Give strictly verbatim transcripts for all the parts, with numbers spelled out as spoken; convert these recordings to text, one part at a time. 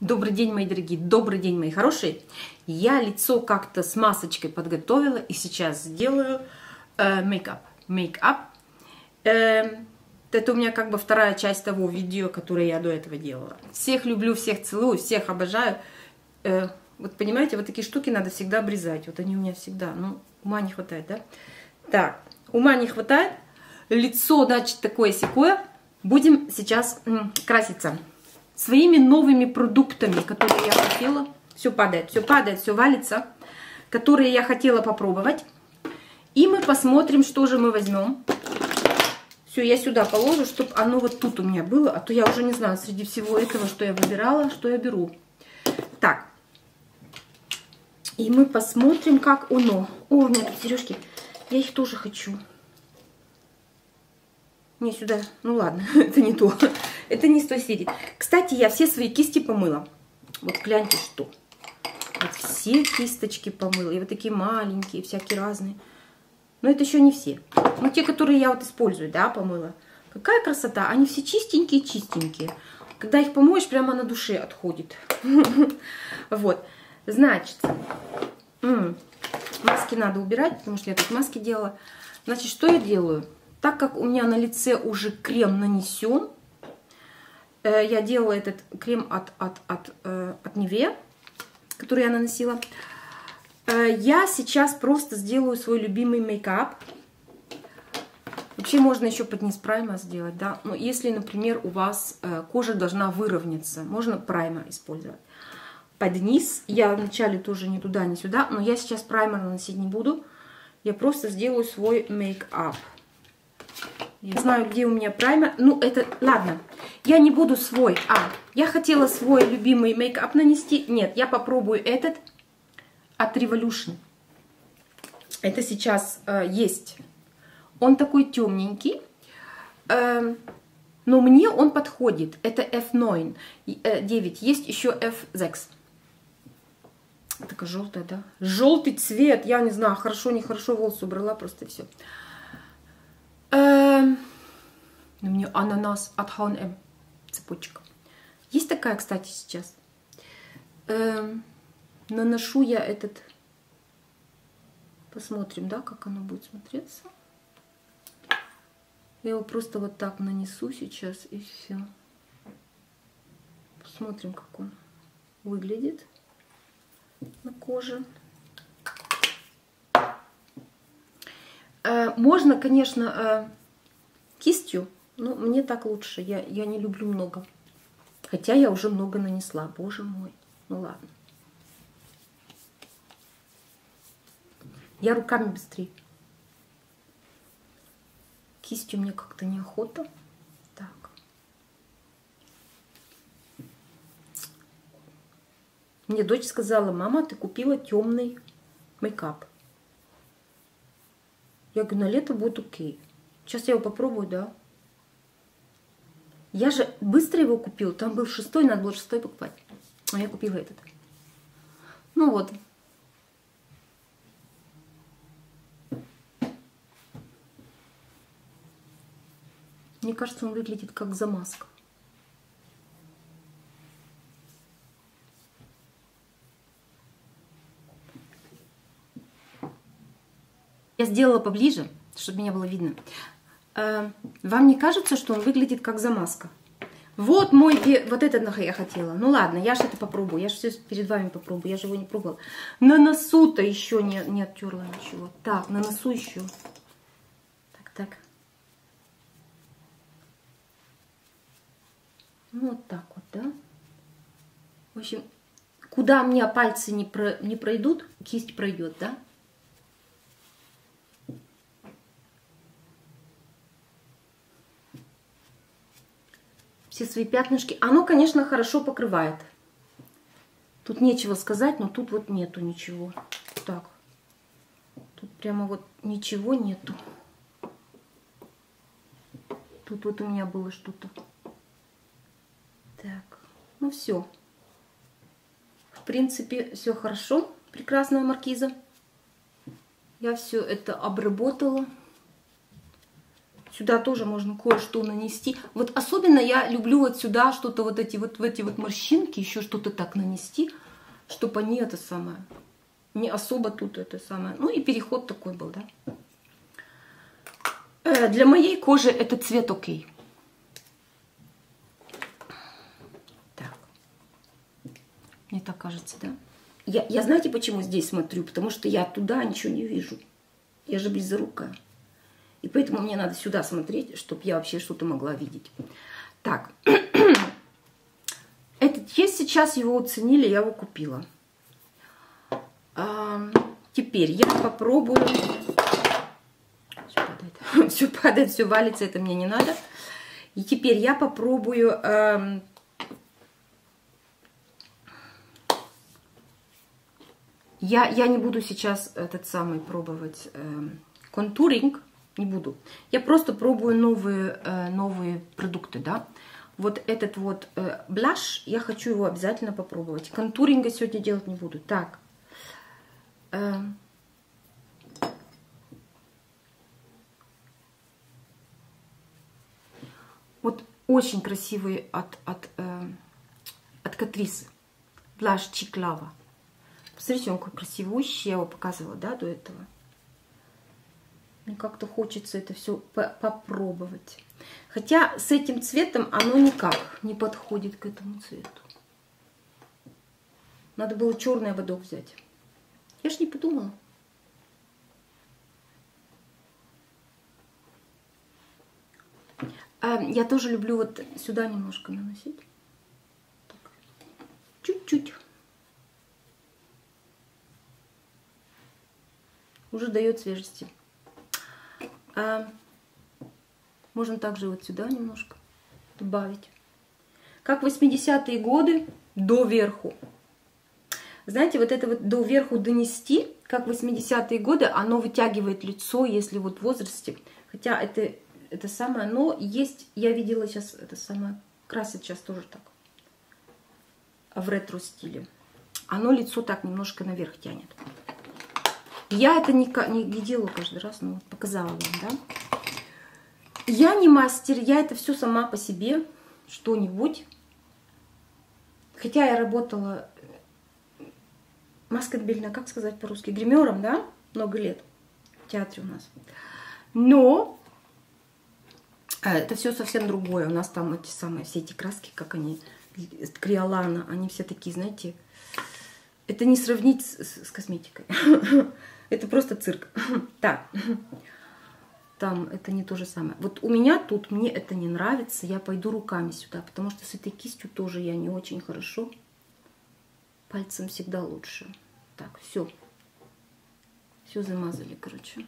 Добрый день, мои дорогие, добрый день, мои хорошие. Я лицо как-то с масочкой подготовила и сейчас сделаю мейкап. Э, мейкап. Э, это у меня как бы вторая часть того видео, которое я до этого делала. Всех люблю, всех целую, всех обожаю. Э, вот понимаете, вот такие штуки надо всегда обрезать. Вот они у меня всегда, ну, ума не хватает, да? Так, ума не хватает. Лицо, значит, такое-сякое. Будем сейчас м, краситься своими новыми продуктами, которые я хотела. Все падает, все падает, все валится. Которые я хотела попробовать. И мы посмотрим, что же мы возьмем. Все, я сюда положу, чтобы оно вот тут у меня было. А то я уже не знаю, среди всего этого, что я выбирала, что я беру. Так. И мы посмотрим, как оно. О, у меня тут сережки. Я их тоже хочу. Не сюда. Ну ладно, это не то. Это не с той серии. Кстати, я все свои кисти помыла. Вот гляньте, что. Вот все кисточки помыла. И вот такие маленькие, всякие разные. Но это еще не все. Но те, которые я вот использую, да, помыла. Какая красота. Они все чистенькие-чистенькие. Когда их помоешь, прямо на душе отходит. Вот. Значит, маски надо убирать, потому что я тут маски делала. Значит, что я делаю? Так как у меня на лице уже крем нанесен, я делала этот крем от, от, от, от Nivea, который я наносила. Я сейчас просто сделаю свой любимый мейкап. Вообще можно еще под низ прайма сделать, да. Но если, например, у вас кожа должна выровняться, можно праймер использовать. Под низ я вначале тоже ни туда, ни сюда, но я сейчас праймер наносить не буду. Я просто сделаю свой мейкап. Я знаю, где у меня праймер. Ну, это... Ладно. Я не буду свой. А, я хотела свой любимый мейкап нанести. Нет, я попробую этот от Revolution. Это сейчас э, есть. Он такой темненький. Э, но мне он подходит. Это эф девять. Есть еще эф шесть. Такая желтая, да? Желтый цвет. Я не знаю, хорошо, нехорошо, волосы убрала, просто все. У меня ананас от эйч энд эм. Цепочка. Есть такая, кстати, сейчас. Эм, наношу я этот. Посмотрим, да, как оно будет смотреться. Я его просто вот так нанесу сейчас и все. Посмотрим, как он выглядит на коже. Э, можно, конечно, э, кистью. Ну, мне так лучше. Я, я не люблю много. Хотя я уже много нанесла. Боже мой. Ну ладно. Я руками быстрее. Кистью мне как-то неохота. Так. Мне дочь сказала: мама, ты купила темный мейкап. Я говорю, на лето будет окей. Сейчас я его попробую, да. Я же быстро его купила. Там был шестой, надо было шестой покупать. А я купила этот. Ну вот. Мне кажется, он выглядит как замазка. Я сделала поближе, чтобы меня было видно. Вам не кажется, что он выглядит как замазка? Вот мой... Вот это я хотела. Ну ладно, я же это попробую. Я же все перед вами попробую. Я же его не пробовала. На носу-то еще не, не оттерла ничего. Так, на носу еще. Так, так. Вот так вот, да? В общем, куда у меня пальцы не, про, не пройдут, кисть пройдет, да? Все свои пятнышки. Оно, конечно, хорошо покрывает. Тут нечего сказать, но тут вот нету ничего. Так. Тут прямо вот ничего нету. Тут вот у меня было что-то. Так. Ну все. В принципе, все хорошо. Прекрасная маркиза. Я все это обработала. Сюда тоже можно кое-что нанести. Вот особенно я люблю вот сюда что-то вот эти вот в эти вот морщинки, еще что-то так нанести, чтобы они это самое, не особо тут это самое. Ну и переход такой был, да. Э, для моей кожи этот цвет окей. Так. Мне так кажется, да. Я, я знаете, почему здесь смотрю? Потому что я туда ничего не вижу. Я же близорукая. И поэтому мне надо сюда смотреть, чтобы я вообще что-то могла видеть. Так. Этот есть сейчас, его оценили, я его купила. А, теперь я попробую... Все падает. Все падает, все валится, это мне не надо. И теперь я попробую... А, я, я не буду сейчас этот самый пробовать а, контуринг. Не буду. Я просто пробую новые, э, новые продукты, да. Вот этот вот э, блаш, я хочу его обязательно попробовать. Контуринга сегодня делать не буду. Так. Э, вот очень красивый от, от, э, от Катрисы. Блаш Чиклава. Посмотрите, он какой красивущий. Я его показывала, да, до этого. Мне как-то хочется это все попробовать. Хотя с этим цветом оно никак не подходит к этому цвету. Надо было черный ободок взять. Я ж не подумала. А я тоже люблю вот сюда немножко наносить. Чуть-чуть. Уже дает свежести. А можно также вот сюда немножко добавить. Как восьмидесятые годы до верху. Знаете, вот это вот до верху донести, как восьмидесятые годы, оно вытягивает лицо, если вот в возрасте. Хотя это, это самое, но есть, я видела сейчас это самое, красят сейчас тоже так. В ретро стиле. Оно лицо так немножко наверх тянет. Я это не, не, не делаю каждый раз, но показала вам, да. Я не мастер, я это все сама по себе, что-нибудь. Хотя я работала маскотбельно, как сказать по-русски, гримером, да, много лет в театре у нас. Но это все совсем другое. У нас там эти самые, все эти краски, как они, Криолана, они все такие, знаете, это не сравнить с, с, с косметикой. Это просто цирк. Так, там это не то же самое. Вот у меня тут, мне это не нравится, я пойду руками сюда, потому что с этой кистью тоже я не очень хорошо. Пальцем всегда лучше. Так, все. Все замазали, короче.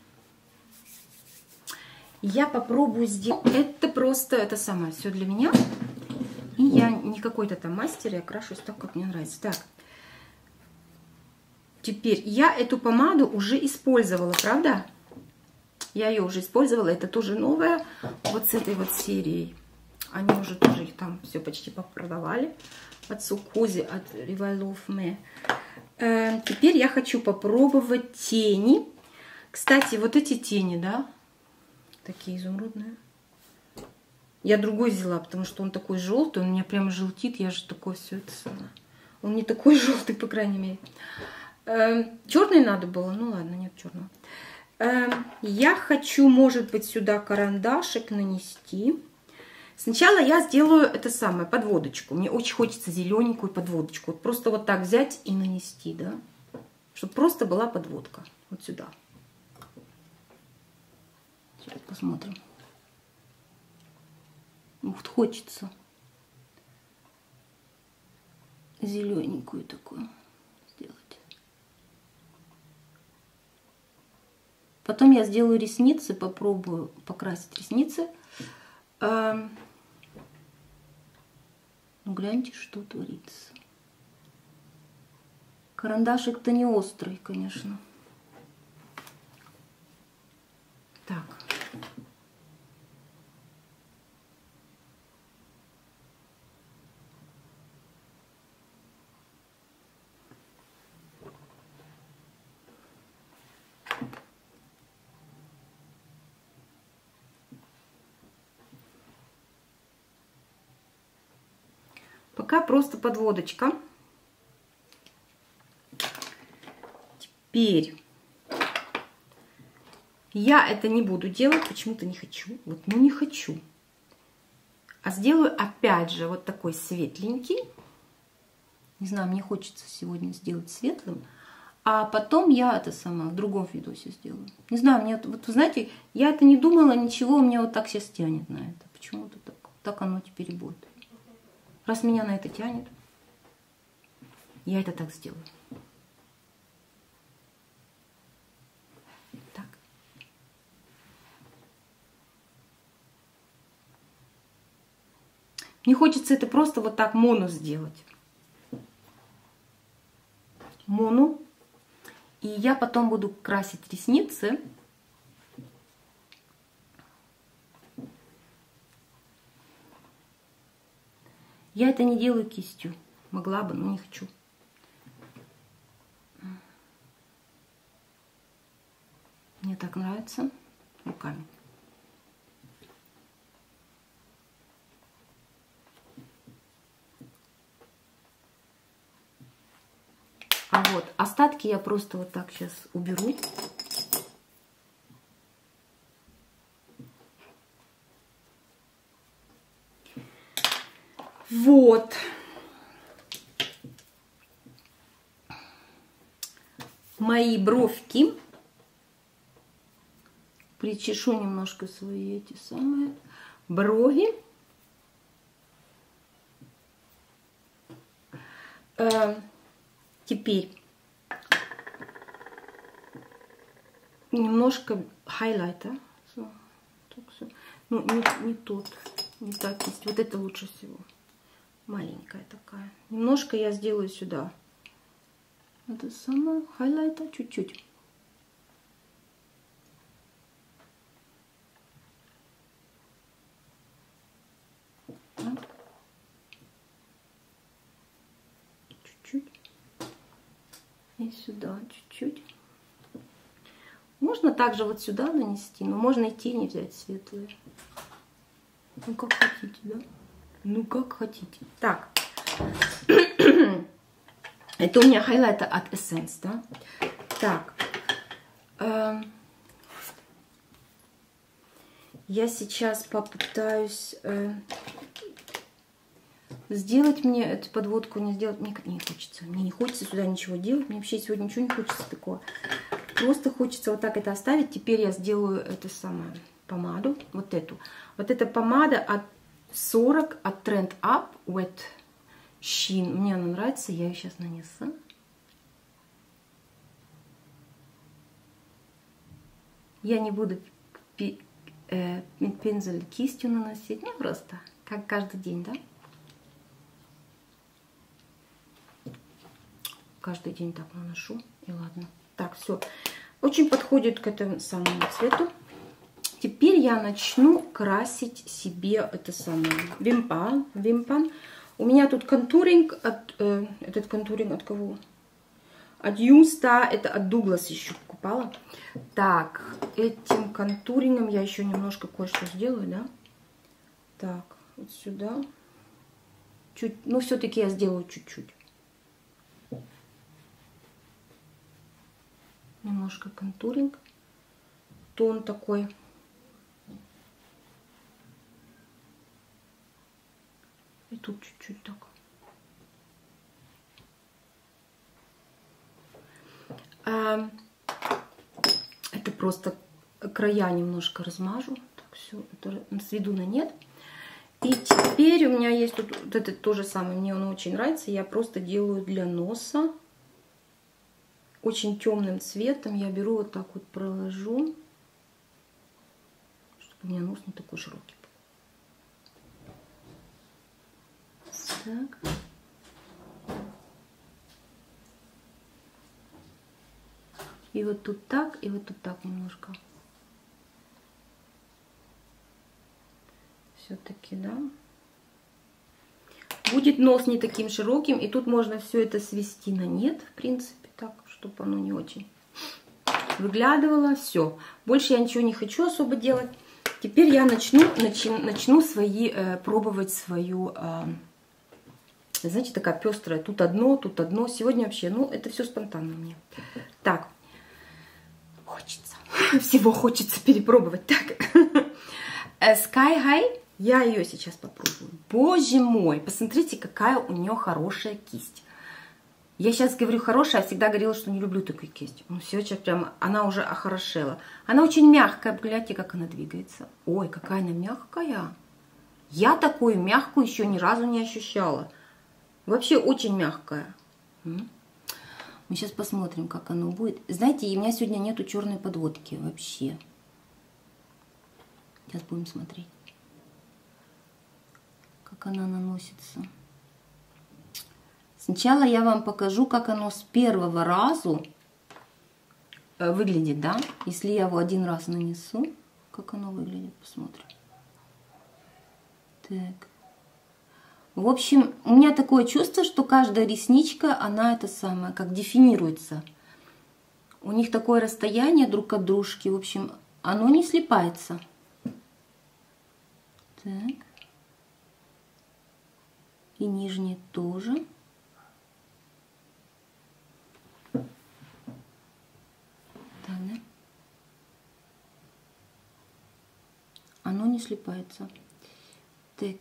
Я попробую сделать. Это просто, это самое, все для меня. И я не какой-то там мастер, я крашусь так, как мне нравится. Так. Теперь я эту помаду уже использовала, правда? Я ее уже использовала. Это тоже новая. Вот с этой вот серией. Они уже тоже их там все почти попродавали. От Сукузи, от Revival of Me. Э, теперь я хочу попробовать тени. Кстати, вот эти тени, да? Такие изумрудные. Я другой взяла, потому что он такой желтый. Он меня прямо желтит. Я же такой все это самое. Он не такой желтый, по крайней мере. Черный надо было, ну ладно, нет черного. Я хочу, может быть, сюда карандашик нанести. Сначала я сделаю это самое, подводочку. Мне очень хочется зелененькую подводочку. Вот просто вот так взять и нанести, да. Чтобы просто была подводка. Вот сюда. Сейчас посмотрим. Вот хочется зелененькую такую сделать. Потом я сделаю ресницы, попробую покрасить ресницы. Ну, гляньте, что творится. Карандашик-то не острый, конечно. Так. Пока просто подводочка. Теперь я это не буду делать, почему-то не хочу. Вот, ну не хочу. А сделаю опять же вот такой светленький. Не знаю, мне хочется сегодня сделать светлым. А потом я это самое в другом видосе сделаю. Не знаю, мне вот вы знаете, я это не думала, ничего, у меня вот так сейчас тянет на это. Почему-то так. Так оно теперь и будет. Раз меня на это тянет, я это так сделаю. Так. Мне хочется это просто вот так моно сделать. Моно. И я потом буду красить ресницы. Я это не делаю кистью. Могла бы, но не хочу. Мне так нравится руками. А вот остатки я просто вот так сейчас уберу. Вот. Мои бровки. Причешу немножко свои эти самые брови. Э, теперь немножко хайлайта. So, ну, не, не тот, не та кисть. Вот это лучше всего. Маленькая такая. Немножко я сделаю сюда. Это самое хайлайта чуть-чуть. Чуть-чуть. И сюда чуть-чуть. Можно также вот сюда нанести, но можно и тени взять светлые. Ну, как хотите, да? Ну, как хотите. Так. Это у меня хайлайты от Essence, да? Так. Э, я сейчас попытаюсь э, сделать мне эту подводку, не сделать. Мне не хочется. Мне не хочется сюда ничего делать. Мне вообще сегодня ничего не хочется такого. Просто хочется вот так это оставить. Теперь я сделаю эту самую помаду. Вот эту. Вот эта помада от сорок от Trend Up Wet Sheen. Мне она нравится. Я ее сейчас нанесу. Я не буду пензель кистью наносить. Ну, просто как каждый день, да? Каждый день так наношу. И ладно. Так, все. Очень подходит к этому самому цвету. Теперь я начну красить себе это самое вимпан. вимпан. У меня тут контуринг. От, э, этот контуринг от кого? От Юста. Это от Дуглас еще покупала. Так, этим контурингом я еще немножко кое-что сделаю, да? Так, вот сюда. Чуть, ну, все-таки я сделаю чуть-чуть. Немножко контуринг. Тон такой. И тут чуть-чуть так. А, это просто края немножко размажу. Так, все, это сведу на нет. И теперь у меня есть тут вот этот тоже самый. Мне он очень нравится. Я просто делаю для носа. Очень темным цветом я беру вот так вот проложу, чтобы у меня нос не такой широкий был. Так. И вот тут так, и вот тут так немножко. Все-таки, да. Будет нос не таким широким, и тут можно все это свести на нет, в принципе, так, чтобы оно не очень выглядывало. Все. Больше я ничего не хочу особо делать. Теперь я начну, начну, начну свои, э, пробовать свою э, знаете, такая пестрая. Тут одно, тут одно. Сегодня вообще, ну, это все спонтанно мне. Так. Хочется. Всего хочется перепробовать. Так. Sky High. Я ее сейчас попробую. Боже мой, посмотрите, какая у нее хорошая кисть. Я сейчас говорю хорошая, а всегда говорила, что не люблю такую кисть. Ну, сегодня прям, она уже охорошела. Она очень мягкая, гляньте, как она двигается. Ой, какая она мягкая. Я такую мягкую еще ни разу не ощущала. Вообще очень мягкая. Мы сейчас посмотрим, как оно будет. Знаете, у меня сегодня нету черной подводки вообще. Сейчас будем смотреть, как она наносится. Сначала я вам покажу, как оно с первого раза выглядит, да? Если я его один раз нанесу, как оно выглядит, посмотрим. Так. В общем, у меня такое чувство, что каждая ресничка, она это самое, как дефинируется. У них такое расстояние друг от дружки, в общем, оно не слипается. Так. И нижние тоже. Так, да? Оно не слипается. Так.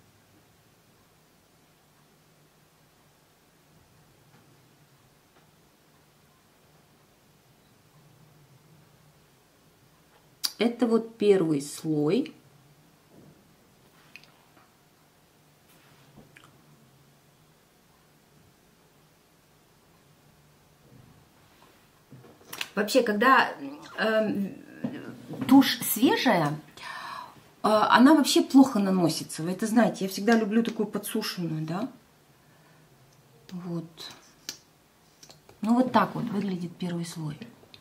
Это вот первый слой. Вообще, когда э, тушь свежая, э, она вообще плохо наносится. Вы это знаете, я всегда люблю такую подсушенную, да? Вот. Ну, вот так вот выглядит первый слой.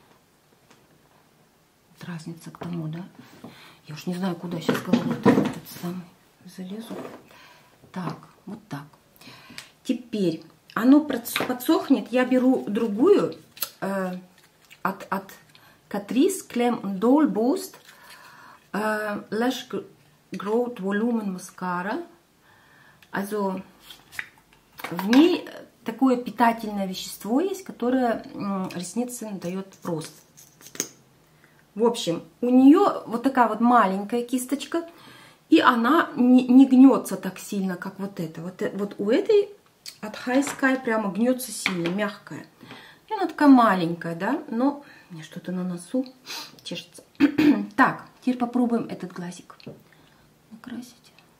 Вот разница к тому, да? Я уж не знаю, куда сейчас головой этот самый залезу. Так, вот так. Теперь оно подсохнет, я беру другую э, от, от Catrice Glam Doll Boost äh, Lash Growth Volumen Mascara. Also в ней такое питательное вещество есть, которое ресницы дает рост. В общем, у нее вот такая вот маленькая кисточка, и она не, не гнется так сильно, как вот эта. Вот, вот у этой от High Sky прямо гнется сильно, мягкая. И она такая маленькая, да, но мне что-то на носу чешется. Так, теперь попробуем этот глазик накрасить.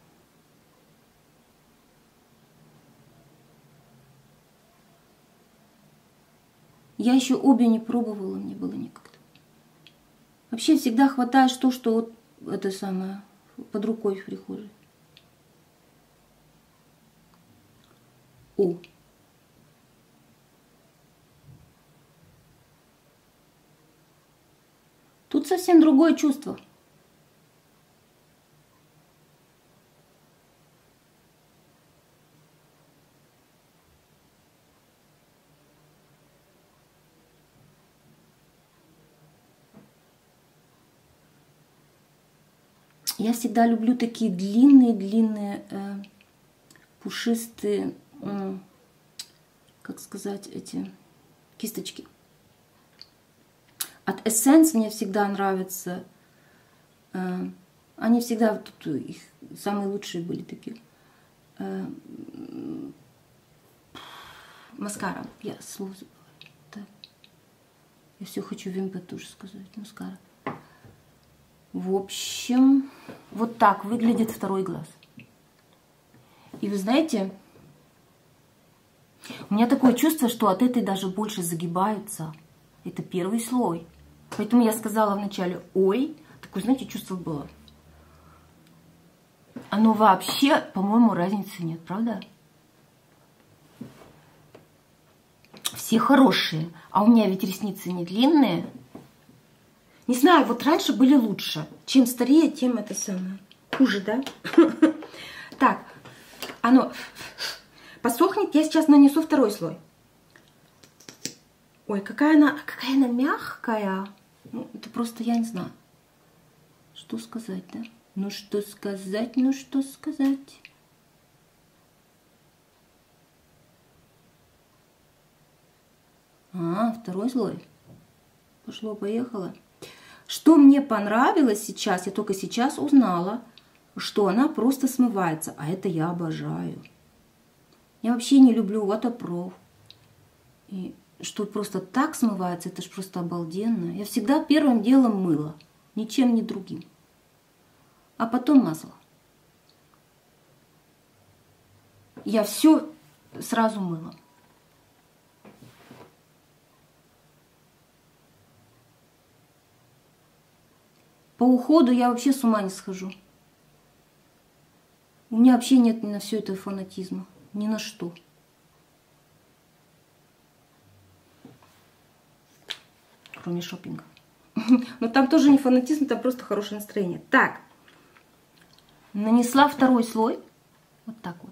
Я еще обе не пробовала, мне было некогда. Вообще всегда хватает то, что вот это самое под рукой в прихожей. О! Тут совсем другое чувство. Я всегда люблю такие длинные-длинные, э, пушистые, э, как сказать, эти кисточки. От Essence мне всегда нравятся. Э, они всегда, тут их самые лучшие были такие. Э, маскара. Я слово забываю. Да. Я все хочу Вимпе тоже сказать. Маскара. В общем, вот так выглядит второй глаз. И вы знаете, у меня такое чувство, что от этой даже больше загибаются. Это первый слой. Поэтому я сказала вначале, ой, такое, знаете, чувство было. Оно вообще, по-моему, разницы нет, правда? Все хорошие. А у меня ведь ресницы не длинные. Не знаю, вот раньше были лучше. Чем старее, тем это самое. Хуже, да? Так, оно посохнет. Я сейчас нанесу второй слой. Ой, какая она, какая она мягкая. Ну, это просто, я не знаю. Что сказать, да? Ну, что сказать, ну, что сказать. А, второй слой. Пошло-поехало. Что мне понравилось сейчас, я только сейчас узнала, что она просто смывается. А это я обожаю. Я вообще не люблю ватапроф. И что просто так смывается, это ж просто обалденно. Я всегда первым делом мыла. Ничем не другим. А потом масло. Я все сразу мыла. По уходу я вообще с ума не схожу. У меня вообще нет ни на все это фанатизма. Ни на что. Кроме шопинга. Но там тоже не фанатизм, там просто хорошее настроение. Так. Нанесла второй слой. Вот так вот.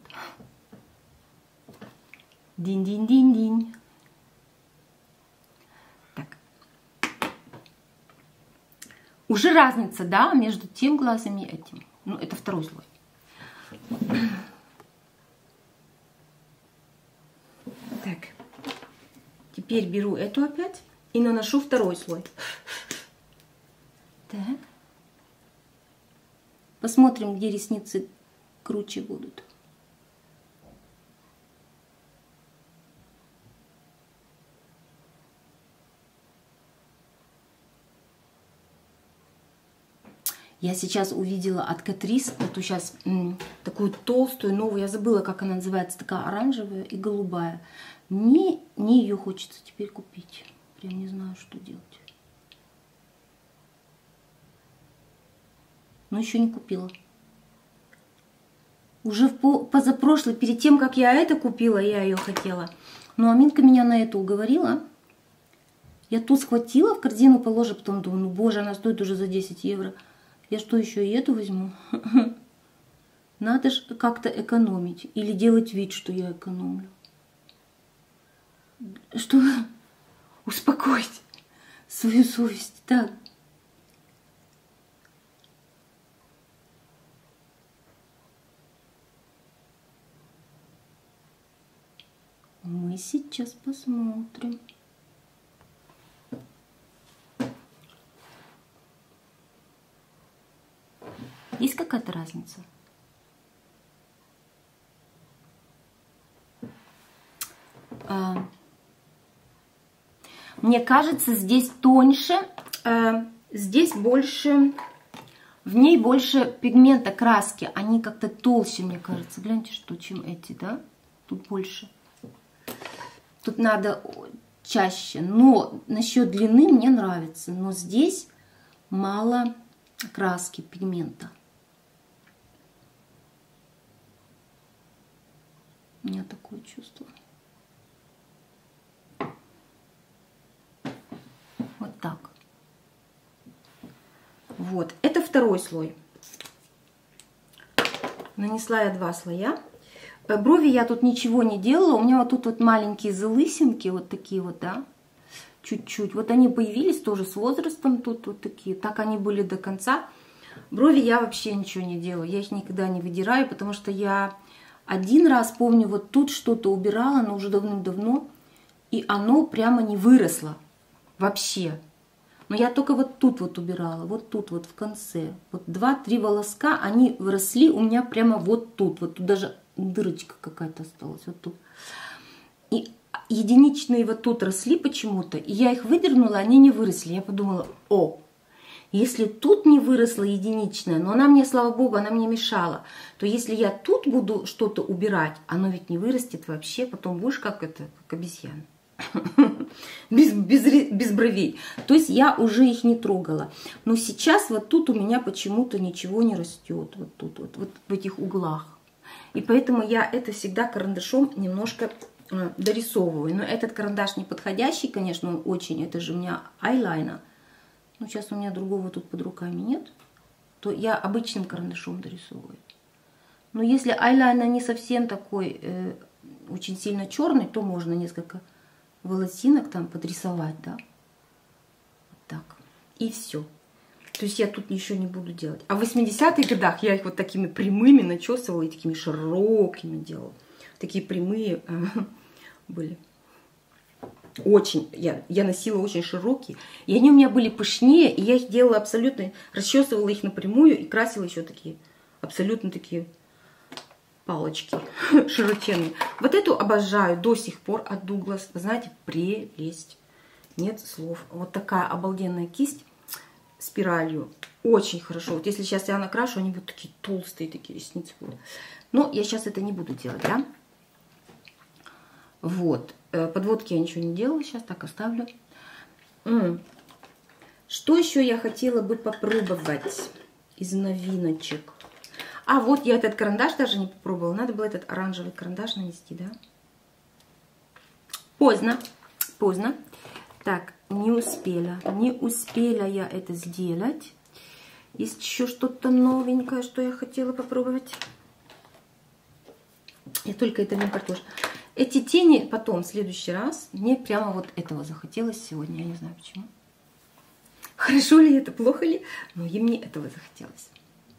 Динь-динь-динь-динь. Так. Уже разница, да, между тем глазом и этим. Ну, это второй слой. Так. Теперь беру эту опять и наношу второй слой. Так. Посмотрим, где ресницы круче будут. Я сейчас увидела от Катрис эту сейчас м, такую толстую, новую, я забыла, как она называется, такая оранжевая и голубая. Мне, мне ее хочется теперь купить. Прям не знаю, что делать. Но еще не купила. Уже в позапрошлый, перед тем, как я это купила, я ее хотела. Но Аминка меня на это уговорила. Я тут схватила, в корзину положила, потом думаю, ну боже, она стоит уже за десять евро. Я что, еще и эту возьму? Надо же как-то экономить. Или делать вид, что я экономлю. Что? Успокойте свою совесть. Так. Мы сейчас посмотрим. Есть какая-то разница? А, мне кажется, здесь тоньше, а, здесь больше, в ней больше пигмента, краски. Они как-то толще, мне кажется. Гляньте, что, чем эти, да? Тут больше. Тут надо чаще. Но насчет длины мне нравится. Но здесь мало краски, пигмента. У меня такое чувство. Вот так. Вот. Это второй слой. Нанесла я два слоя. Брови я тут ничего не делала. У меня вот тут вот маленькие залысинки. Вот такие вот, да. Чуть-чуть. Вот они появились тоже с возрастом. Тут вот такие. Так они были до конца. Брови я вообще ничего не делаю. Я их никогда не выдираю, потому что я... Один раз, помню, вот тут что-то убирала, но уже давным-давно, и оно прямо не выросло вообще. Но я только вот тут вот убирала, вот тут вот в конце. Вот два-три волоска, они выросли у меня прямо вот тут. Вот тут даже дырочка какая-то осталась, вот тут. И единичные вот тут росли почему-то, и я их выдернула, они не выросли. Я подумала, о, если тут не выросла единичная, но она мне, слава богу, она мне мешала, то если я тут буду что-то убирать, оно ведь не вырастет вообще, потом будешь как это, как обезьяна. без, без, без бровей. То есть я уже их не трогала. Но сейчас вот тут у меня почему-то ничего не растет. Вот тут, вот, вот в этих углах. И поэтому я это всегда карандашом немножко э, дорисовываю. Но этот карандаш не подходящий, конечно, он очень, это же у меня айлайнер. Ну, сейчас у меня другого тут под руками нет, то я обычным карандашом дорисовываю. Но если айлайнер не совсем такой, э, очень сильно черный, то можно несколько волосинок там подрисовать, да. Вот так. И все. То есть я тут ничего не буду делать. А в восьмидесятых годах я их вот такими прямыми начесывала и такими широкими делала. Такие прямые э, были. Очень, я, я носила очень широкие. И они у меня были пышнее, и я их делала абсолютно, расчесывала их напрямую и красила еще такие, абсолютно такие палочки широченные. Вот эту обожаю до сих пор от Douglas. Вы знаете, прелесть. Нет слов. Вот такая обалденная кисть спиралью. Очень хорошо. Вот если сейчас я накрашу, они будут такие толстые, такие ресницы будут. Но я сейчас это не буду делать, да? Вот. Подводки я ничего не делала. Сейчас так оставлю. М-м. Что еще я хотела бы попробовать из новиночек? А, вот я этот карандаш даже не попробовала. Надо было этот оранжевый карандаш нанести, да? Поздно. Поздно. Так, не успела. Не успела я это сделать. Есть еще что-то новенькое, что я хотела попробовать. Я только это не картошка. Эти тени потом, в следующий раз, мне прямо вот этого захотелось сегодня. Я не знаю почему. Хорошо ли это, плохо ли, но и мне этого захотелось.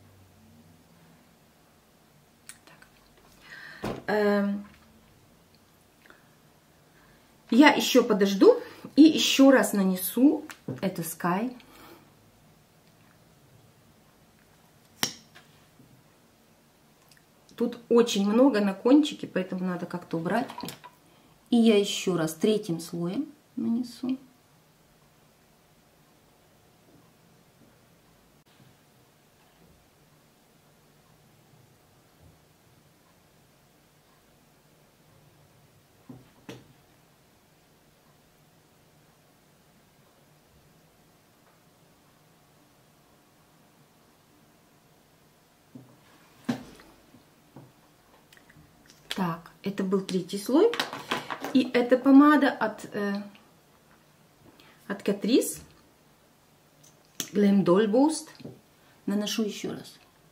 Я еще подожду и еще раз нанесу это Sky. Тут очень много на кончике, поэтому надо как-то убрать. И я еще раз третьим слоем нанесу. Так, это был третий слой. И это помада от, э, от Catrice. Glam Doll Boost. Наношу еще раз.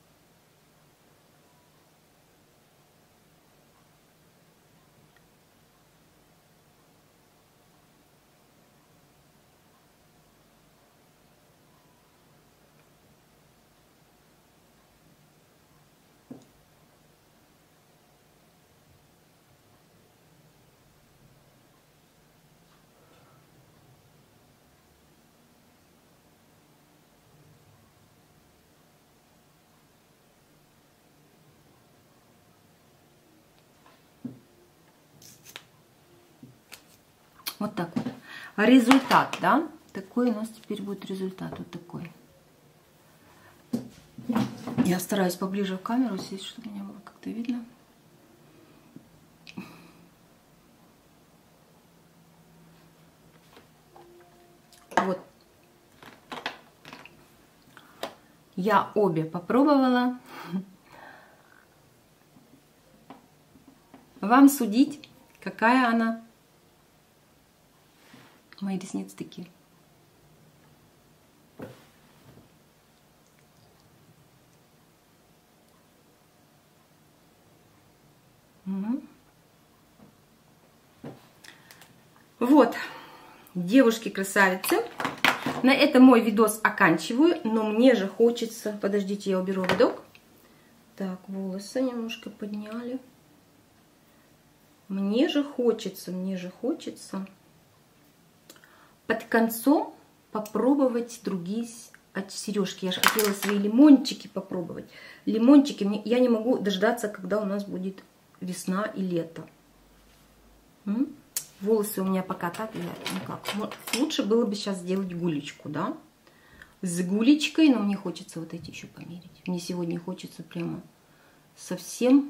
Вот так вот. Результат, да? Такой у нас теперь будет результат. Вот такой. Я стараюсь поближе в камеру сесть, чтобы меня было как-то видно. Вот. Я обе попробовала. Вам судить, какая она. Мои ресницы такие. Угу. Вот, девушки-красавицы. На этом мой видос оканчиваю, но мне же хочется... Подождите, я уберу видок. Так, волосы немножко подняли. Мне же хочется, мне же хочется... под концом попробовать другие сережки. Я же хотела свои лимончики попробовать. Лимончики, я не могу дождаться, когда у нас будет весна и лето. М? Волосы у меня пока так, я никак. Лучше было бы сейчас сделать гулечку, да? С гулечкой, но мне хочется вот эти еще померить. Мне сегодня хочется прямо совсем,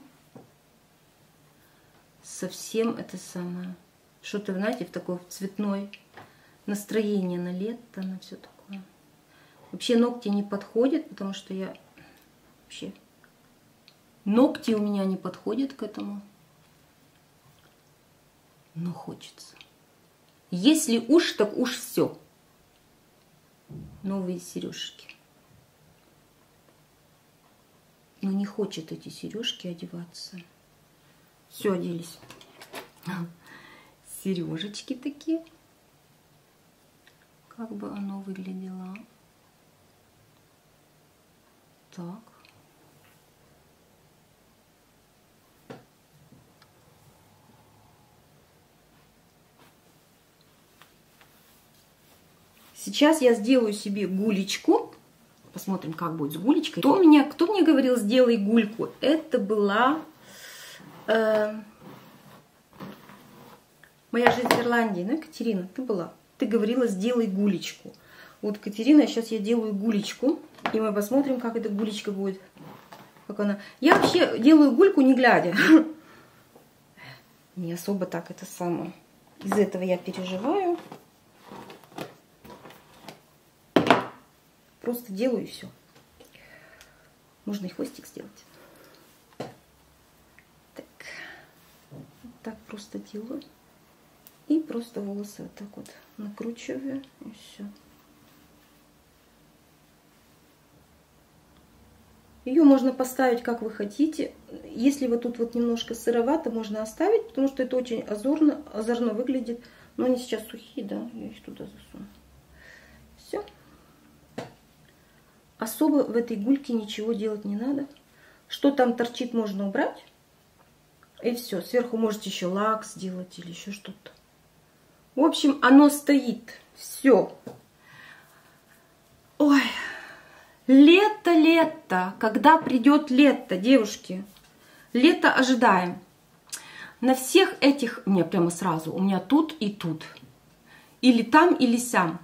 совсем это самое, что-то, знаете, в такой цветной настроение на лето, на все такое. Вообще ногти не подходят, потому что я вообще... Ногти у меня не подходят к этому. Но хочется. Если уж, так уж все. Новые сережки. Но не хочет эти сережки одеваться. Все, оделись. Сережечки такие. Как бы оно выглядело. Так. Сейчас я сделаю себе гулечку. Посмотрим, как будет с гулечкой. Кто, меня, кто мне говорил, сделай гульку? Это была э, моя жизнь в Ирландии. Ну, Екатерина, ты была. Ты говорила, сделай гулечку. Вот, Катерина, сейчас я делаю гулечку. И мы посмотрим, как эта гулечка будет. Как она. Я вообще делаю гульку не глядя. Не особо так это самое. Из этого я переживаю. Просто делаю и все. Можно и хвостик сделать. Так. Вот так просто делаю. И просто волосы вот так вот накручиваю. И все. Ее можно поставить, как вы хотите. Если вот тут вот немножко сыровато, можно оставить, потому что это очень озорно, озорно выглядит. Но они сейчас сухие, да, я их туда засуну. Все. Особо в этой гульке ничего делать не надо. Что там торчит, можно убрать. И все. Сверху можете еще лак сделать или еще что-то. В общем, оно стоит. Все. Ой. Лето, лето. Когда придет лето, девушки? Лето ожидаем. На всех этих... У меня прямо сразу. У меня тут и тут. Или там, или сям.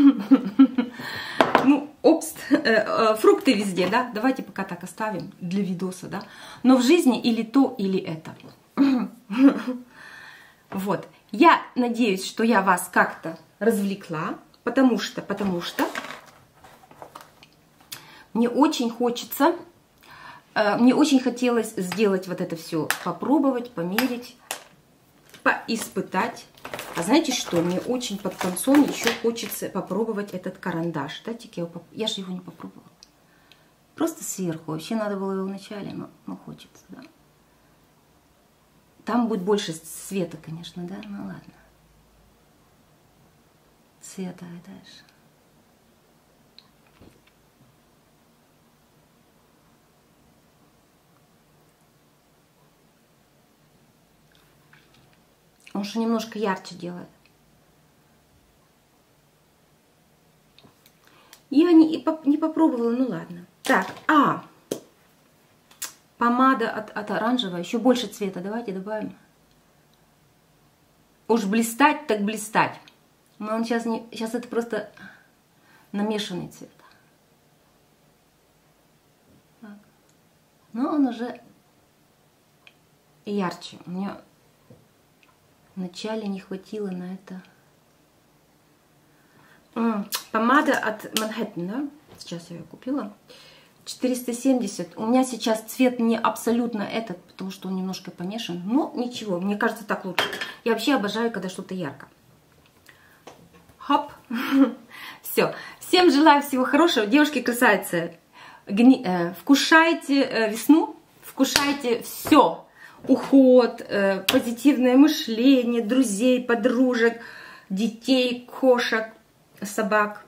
Ну, опс, э, э, фрукты везде, да? Давайте пока так оставим для видоса, да? Но в жизни или то, или это. Вот. Я надеюсь, что я вас как-то развлекла, потому что, потому что мне очень хочется, э, мне очень хотелось сделать вот это все, попробовать, померить, поиспытать. А знаете что? Мне очень под концом еще хочется попробовать этот карандаш. Дайте-ка я его поп... Я же его не попробовала. Просто сверху. Вообще надо было его вначале, но, но хочется, да. Там будет больше света, конечно, да? Ну ладно. Света и дальше. Он же немножко ярче делает. Я не, не попробовала, ну ладно. Так, а, помада от, от оранжевого, еще больше цвета, давайте добавим. Уж блистать, так блистать. Но он сейчас, не, сейчас это просто намешанный цвет. Так. Но он уже ярче. У меня вначале не хватило на это. М-м, помада от Манхэттен, да? Сейчас я ее купила. четыреста семьдесят. У меня сейчас цвет не абсолютно этот, потому что он немножко помешан. Но ничего, мне кажется, так лучше. Я вообще обожаю, когда что-то ярко. Хоп. Все. Всем желаю всего хорошего. Девушки, красавицы, гни... э, вкушайте э, весну, вкушайте все. Уход, э, позитивное мышление, друзей, подружек, детей, кошек, собак,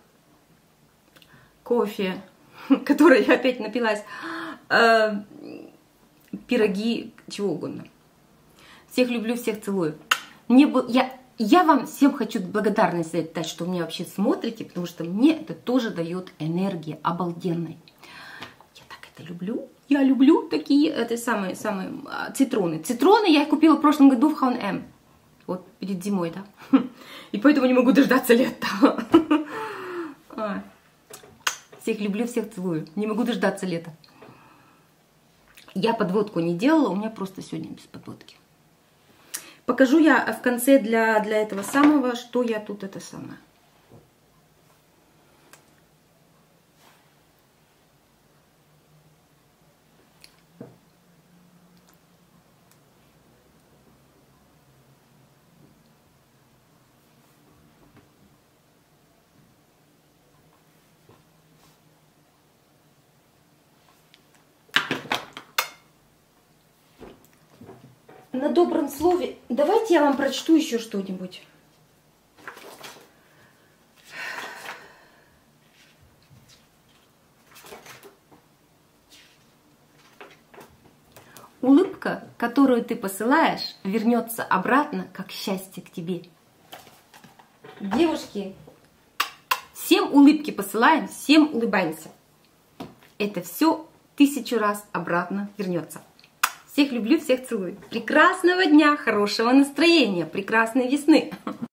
кофе, который я опять напилась, э, пироги, чего угодно. Всех люблю, всех целую. Мне бы, я, я вам всем хочу благодарность за это, что вы меня вообще смотрите, потому что мне это тоже дает энергии обалденной. Я так это люблю. Я люблю такие, это самые, самые цитроны. Цитроны я их купила в прошлом году в эйч энд эм. Вот, перед зимой, да. И поэтому не могу дождаться лета. Всех люблю, всех целую. Не могу дождаться лета. Я подводку не делала, у меня просто сегодня без подводки. Покажу я в конце для, для этого самого, что я тут это самое. На добром слове. Давайте я вам прочту еще что-нибудь. Улыбка, которую ты посылаешь, вернется обратно, как счастье к тебе. Девушки, Всем улыбки посылаем, всем улыбаемся. Это все тысячу раз обратно вернется. Всех люблю, всех целую. Прекрасного дня, хорошего настроения, прекрасной весны.